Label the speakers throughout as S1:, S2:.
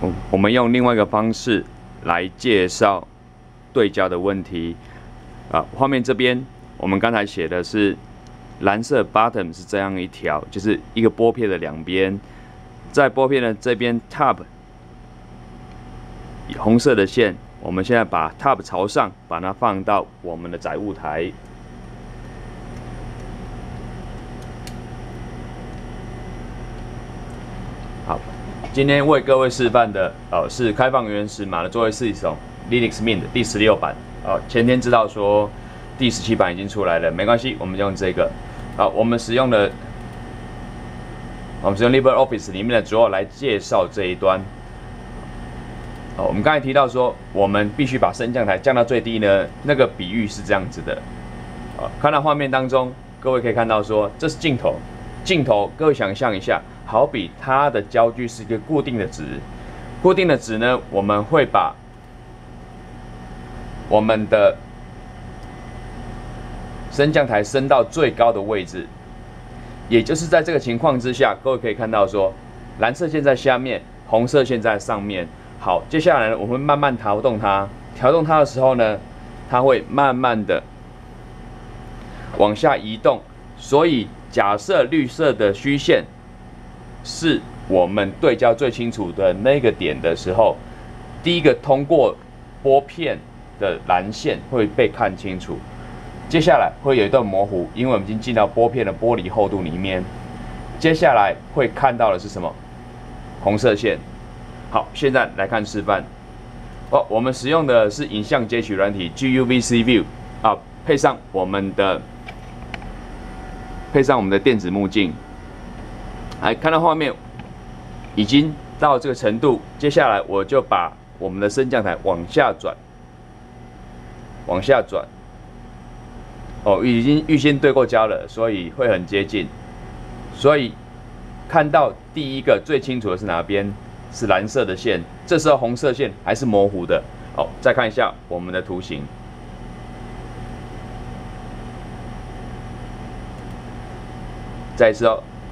S1: 我们用另外一个方式来介绍对焦的问题。画面这边我们刚才写的是蓝色 bottom 是这样一条，就是一个拨片的两边，在拨片的这边 top 红色的线，我们现在把 top 朝上，把它放到我们的载物台。好，今天为各位示范的是开放原始码的作业系统 Linux Mint 第16版。前天知道说第17版已经出来了，没关系，我们就用这个。我们使用 LibreOffice 里面的主要来介绍这一端。我们刚才提到说，我们必须把升降台降到最低呢，那个比喻是这样子的。看到画面当中，各位可以看到说，这是镜头，各位想象一下，好比它的焦距是一个固定的值，固定的值呢，我们会把我们的升降台升到最高的位置，也就是在这个情况之下，各位可以看到说，蓝色线在下面，红色线在上面。好，接下来呢，我们会慢慢调动它，调动它的时候呢，它会慢慢的往下移动。所以假设绿色的虚线是我们对焦最清楚的那个点的时候，第一个通过拨片的蓝线会被看清楚，接下来会有一段模糊，因为我们已经进到拨片的玻璃厚度里面。接下来会看到的是什么？红色线。好，现在来看示范。我们使用的是影像截取软体 GUVC View 配上我们的电子目镜。来看到画面已经到这个程度，接下来我就把我们的升降台往下转。已经预先对过焦了，所以会很接近。所以看到第一个最清楚的是哪边？是蓝色的线，这时候红色线还是模糊的。再看一下我们的图形。再一次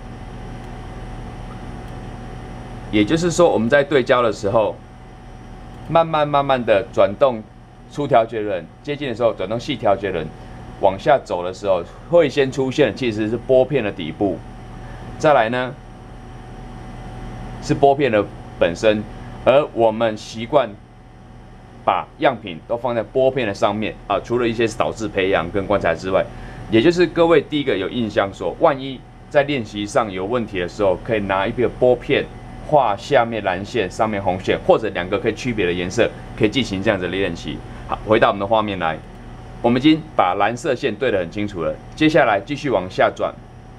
S1: 也就是说我们在对焦的时候，慢慢的转动粗调节轮，接近的时候转动细调节轮，往下走的时候会先出现其实是拨片的底部，再来呢是拨片的本身，而我们习惯把样品都放在拨片的上面除了一些导致培养跟观察之外，也就是各位第一个有印象说，万一在练习上有问题的时候，可以拿一个拨片画下面蓝线，上面红线，或者两个可以区别的颜色，可以进行这样子的练习。好，回到我们的画面来，我们已经把蓝色线对得很清楚了，接下来继续往下转。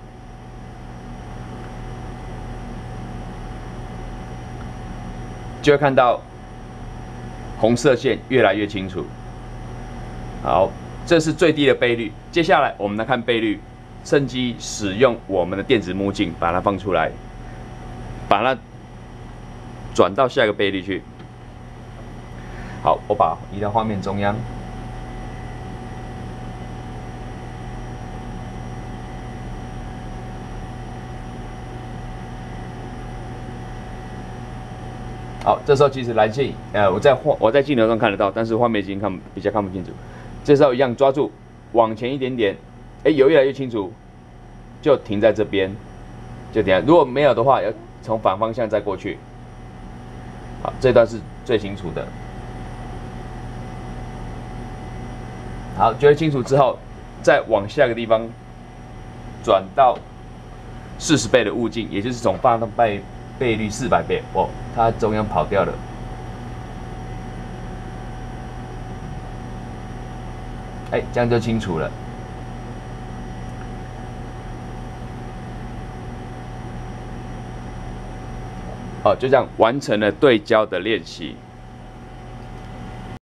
S1: 就会看到红色线越来越清楚。好，这是最低的倍率。接下来我们来看倍率，趁机使用我们的电子目镜把它放出来，把它转到下一个倍率去。好，我把移到画面中央。好，这时候其实蓝线，我在镜头上看得到，但是画面已经比较看不清楚。这时候一样抓住，往前一点点，有越来越清楚，就停在这边，就停。如果没有的话，要从反方向再过去。好，这段是最清楚的。好，觉得清楚之后，再往下个地方转到40倍的物镜，也就是从放到倍率400倍，它中央跑掉了。这样就清楚了。就这样完成了对焦的练习。